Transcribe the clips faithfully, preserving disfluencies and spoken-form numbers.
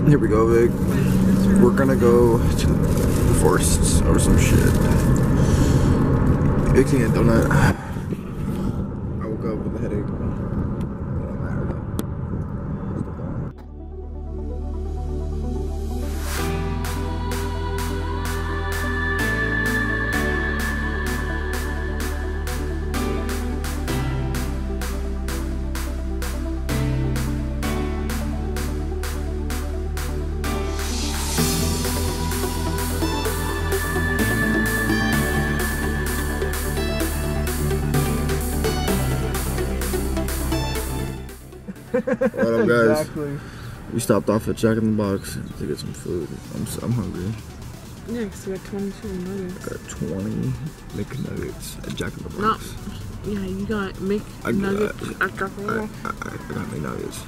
Here we go, Vic. We're gonna go to the forests or some shit. Fixing a donut. I woke up with a headache. What up, guys? Exactly. We stopped off at Jack in the Box to get some food. I'm, I'm hungry. Yeah, because we got twenty-two nuggets. I got twenty McNuggets at Jack in the Box. No. Yeah, you got McNuggets at Jack in the Box. I, I, I got McNuggets.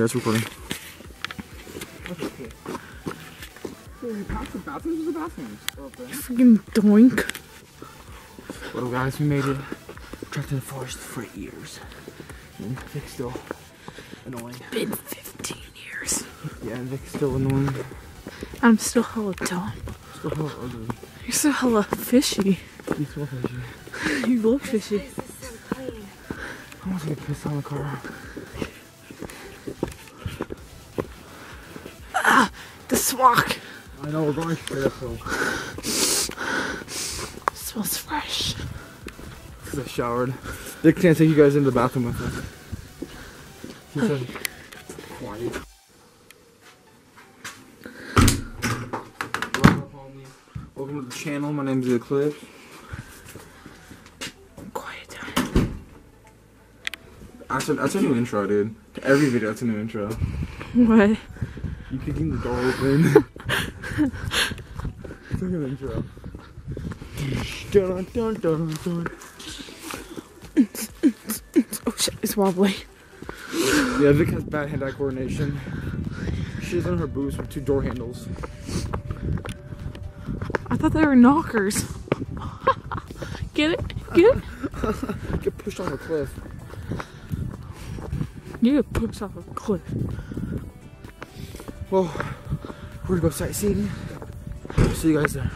it's recording. Freaking doink. Well guys, we made it. Trapped in the forest for eight years. And Vic's still annoying. Been fifteen years. Yeah, and Vic's still annoying. I'm still hella dumb. Still hella ugly. You're so hella fishy. You smell fishy. You look fishy. I want to get pissed on the car. Ah, the swag. I know, we're going straight uphill. Smells fresh. Because I showered. Vic can't take you guys into the bathroom with us. He said, quiet. Welcome to the channel. My name's Eclipse. Quiet time. That's a, that's a new intro, dude. To every video, that's a new intro. What? You kicking the door open. It's like an intro. Dun, dun, dun, dun. Oh shit, it's wobbly. Yeah, Vic has bad hand-eye coordination. She's on her boots with two door handles. I thought they were knockers. Get it? Get it? Get pushed off a cliff. You get pushed off a cliff. Well, we're gonna go sightseeing. See you guys there.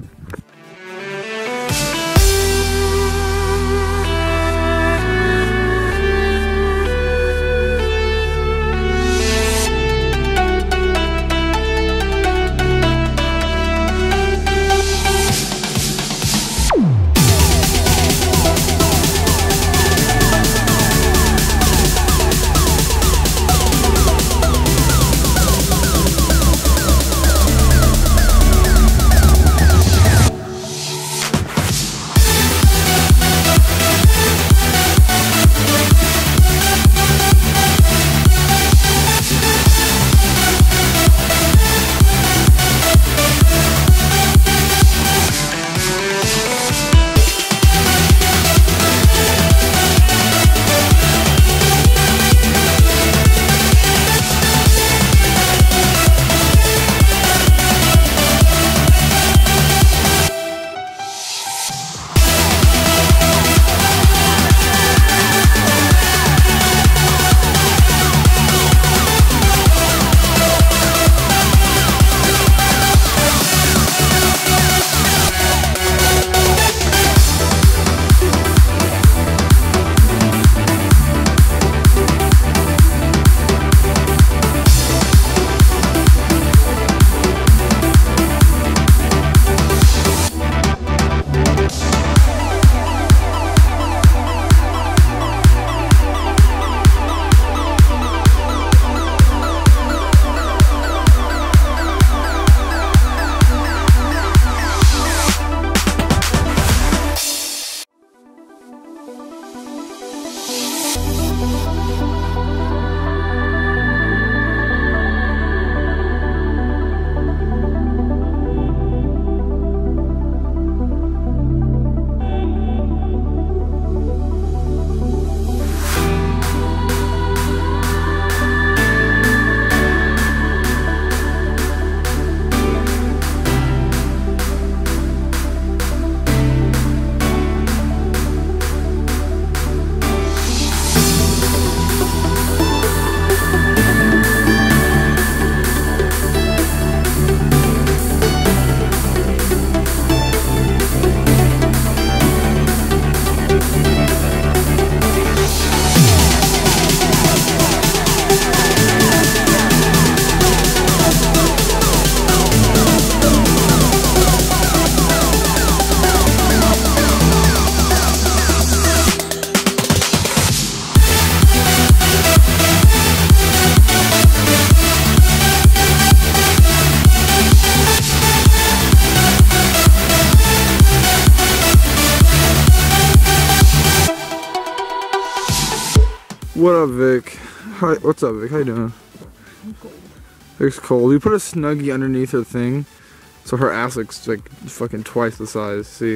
What up, Vic? Hi, what's up, Vic? How you doing? I'm cold. Vic's cold. We put a Snuggie underneath her thing, so her ass looks like fucking twice the size. See?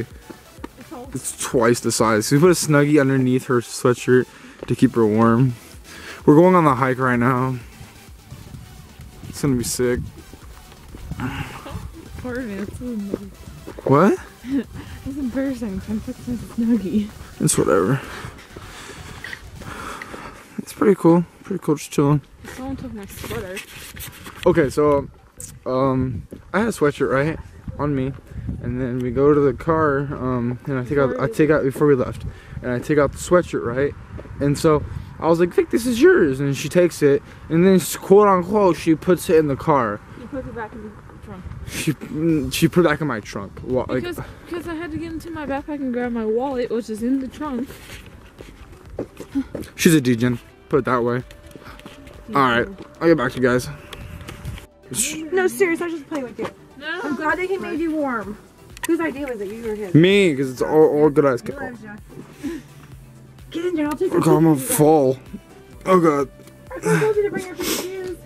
It's twice the size. So we put a Snuggie underneath her sweatshirt to keep her warm. We're going on the hike right now. It's gonna be sick. Pardon me, that's so embarrassing. What? It's embarrassing. I'm trying to fix my snuggie. It's whatever. It's pretty cool. Pretty cool, just chilling. Someone took my sweater. Okay, so um, I had a sweatshirt right on me, and then we go to the car, um, and I take out, I take out before we left, and I take out the sweatshirt, right, and so I was like, Vic, this is yours, and she takes it, and then quote unquote she puts it in the car. You put it back in the trunk. She she put it back in my trunk. Well, like, Because because I had to get into my backpack and grab my wallet, which is in the trunk. she's a degen. Put it that way. All right, I'll get back to you guys. No, serious, I was just playing with you. No. I'm glad that he made you warm. Whose idea was it? You or his? Me, because it's all, all good eyes. He loves you. Get in there, I'll take Oh god, I'm gonna fall. Oh god. I told you to bring your shoes.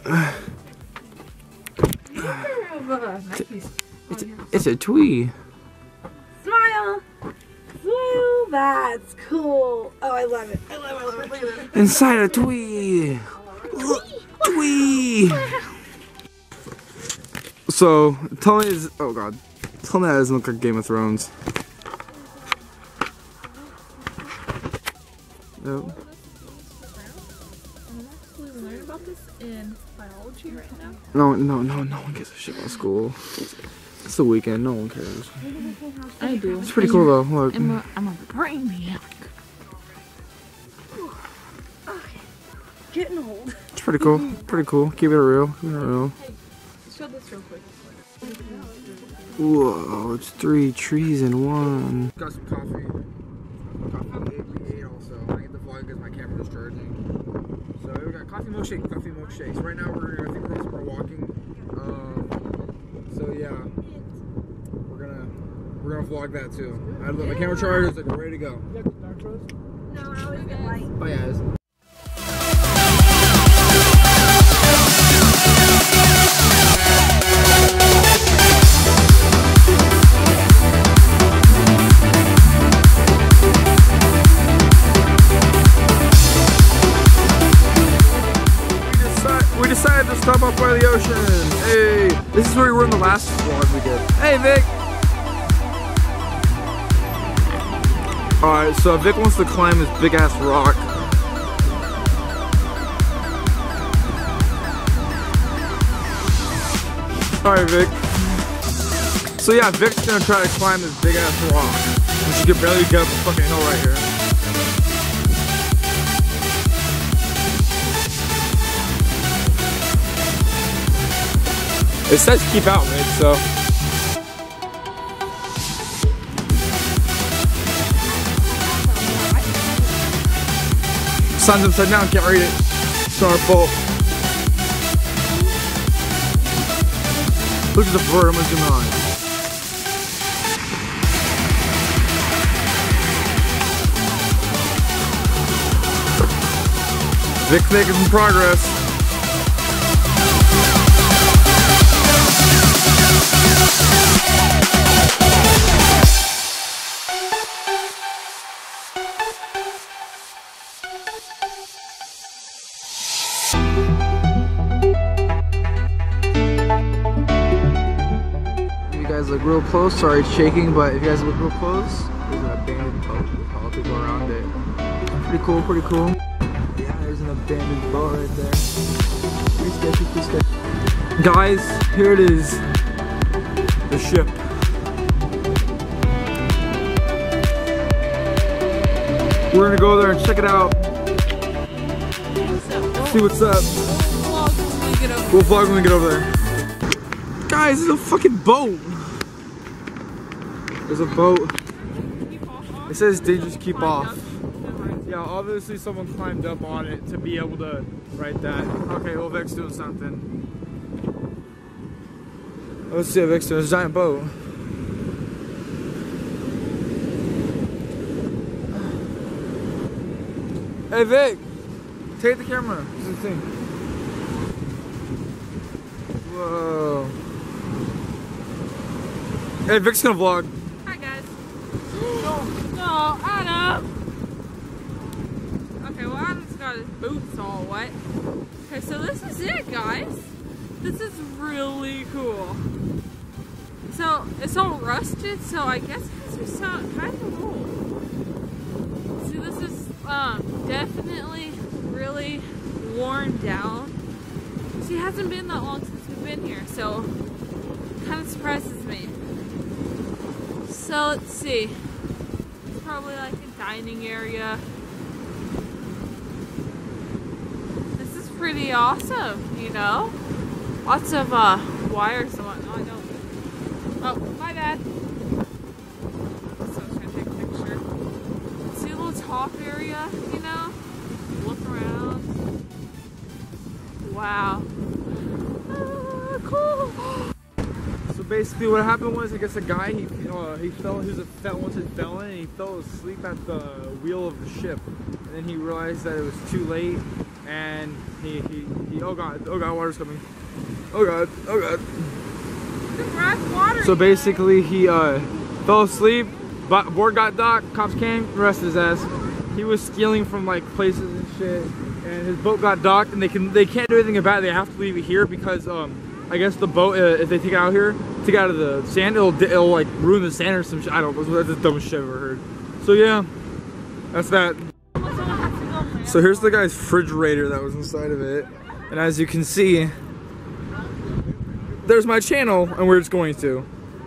It's, it's a twee. Smile! Smile! That's cool. Oh, I love it. I love it. I love it. Look at this. Inside a twee. Twee. So, tell me, is, oh god. Tell me that doesn't look like Game of Thrones. Nope. I'm actually learning about this in biology right now. No, no, no, no one gives a shit about school. It's the weekend, no one cares. I do. It's pretty cool though, look. I'm a, I'm a brainiac. Getting old. It's pretty cool, pretty cool. Keep it real, keep it real. Show this real quick. Whoa, it's three trees in one. Got some coffee. Coffee we ate also. I get the vlog because my camera was charging. So we got coffee milkshake, coffee milkshakes. Right now we're I think we're going somewhere walking. Um, so yeah, we're gonna we're gonna vlog that too. I let my camera charge. It's like ready to go. No, I always get light. Bye guys. We decided to stop up by the ocean. Hey, this is where we were in the last vlog we did. Hey, Vic. All right, so Vic wants to climb this big ass rock. All right, Vic. So yeah, Vic's gonna try to climb this big ass rock, and she can barely get up the fucking hill right here. It says keep out, Vic, so. Sign's upside down, can't read it. It's not our fault. Look at the bird, I'm gonna zoom on. Vic's making some progress. Look real close, sorry it's shaking, but if you guys look real close, there's an abandoned boat with all the people around it. Pretty cool, pretty cool. Yeah, there's an abandoned boat right there. Pretty sketchy, pretty sketchy. Guys, here it is. The ship. We're gonna go there and check it out. See what's up. We'll vlog when we get over there. Guys, there's a fucking boat. There's a boat. It says dangerous, keep off. Yeah, obviously someone climbed up on it to be able to write that. Okay, well Vic's doing something. Let's see what Vic's doing. There's a giant boat. Hey Vic! Take the camera. This is the thing. Whoa. Hey, Vic's gonna vlog. Hi guys. No, no, Adam. Okay, well Adam's got his boots all wet. Okay, so this is it, guys. This is really cool. So it's all rusted, so I guess it's just kind of old. See, this is um, definitely really worn down. See, it hasn't been that long since we've been here, so it kind of surprises me. So let's see. It's probably like a dining area. This is pretty awesome, you know? Lots of uh, wires and whatnot. I don't. Oh, my bad. So I was trying to take a picture. See a little top area, you know? Look around. Wow. Ah, cool. So basically, what happened was, I guess a guy he uh, he fell. He was a fel- wanted felon, and he fell asleep at the wheel of the ship. And then he realized that it was too late, and he he, he oh god, oh god, water's coming. Oh god, oh god. Water, So basically, he uh, fell asleep. But board got docked. Cops came, arrested his ass. He was stealing from like places and shit, and his boat got docked. And they can they can't do anything about it. They have to leave it here because um. I guess the boat, uh, if they take it out here, take it out of the sand, it'll, it'll like ruin the sand or some shit. I don't know, that's the dumbest shit I've ever heard. So yeah, that's that. So here's the guy's refrigerator that was inside of it. And as you can see, there's my channel and where it's going to.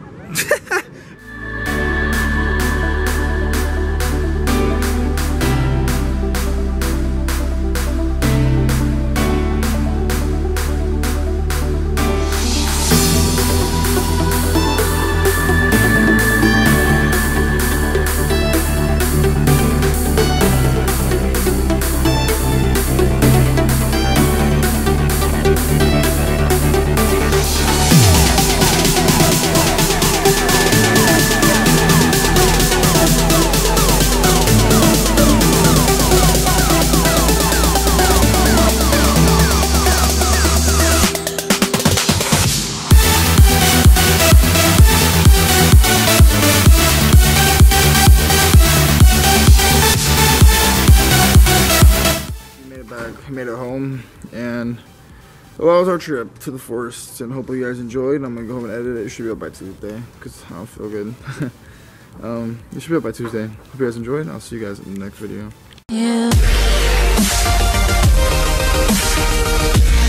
We made it home, and well, that was our trip to the forests, and hopefully you guys enjoyed. I'm gonna go home and edit it. It should be up by Tuesday because I don't feel good. um, it should be up by Tuesday. Hope you guys enjoyed. I'll see you guys in the next video. Yeah.